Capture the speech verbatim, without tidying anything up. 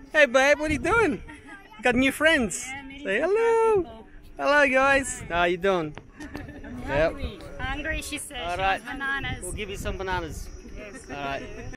Hey babe, what are you doing? Got new friends. Yeah, Say hello. Hello guys. How you doing? Hungry. Hungry, she said. All She right. wants bananas. We'll give you some bananas. Yes. All right.